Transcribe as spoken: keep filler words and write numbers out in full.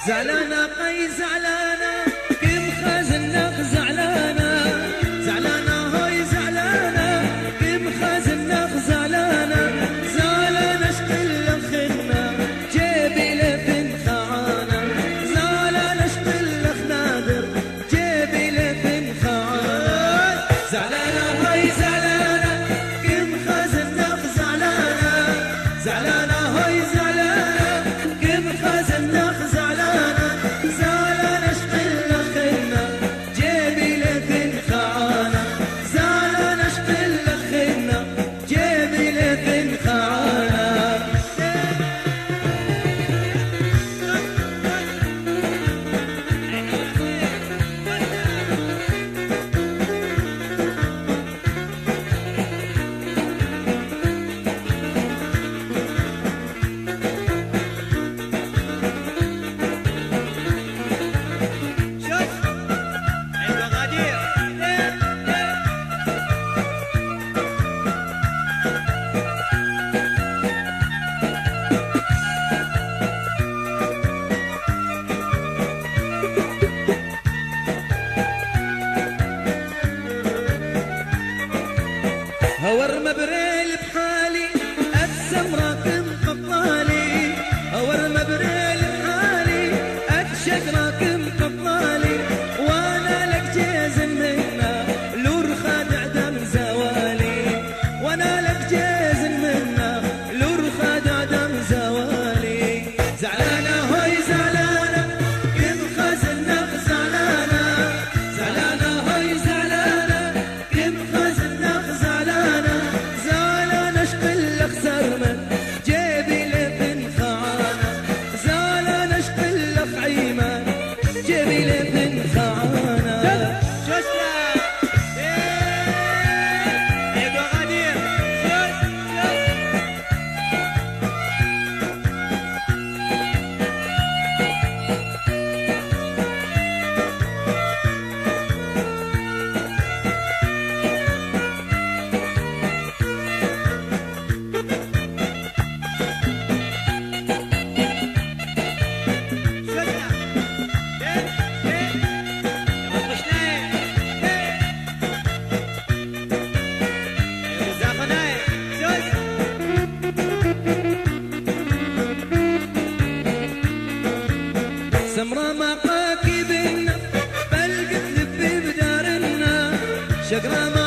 زعلانة قي زعلانة كم خازنك زعلانة زعلانة هاي زعلانة كم خازنك زعلانة زعلانة اشتل خنا جيبي لبن خعانة زعلانة اشتل نادر جيبي لبن خعانة زعلانة هاي زعلانة كم خازنك زعلانة زعلانة هاي زعلانة كم خازنك زعلانة زعلانة اشتل خنا جيبي لبن خعانة زعلانة اشتل خنا جيبي لبن خعانة هور مبريل بحالي اتسم راكم قطالي هور مبريل بحالي اتشق راكم قطالي وانا لك جيز منا لور خادع دم زوالي وانا لك جيز منا لور خادع دم زوالي زعلانة هاي زعلانة كم خزنك زعلانة زعلانة هاي زعلانة كم خزنك زعلانة زعلانة اشقل اخسر من جيبي لبن خعانة زعلانة اشقل عيمان جيبي لبن خعانة شو اسمه؟ ايه ابو غدير شو سمرة ما قاكي بينا بل قد لبي بدارنا شقرة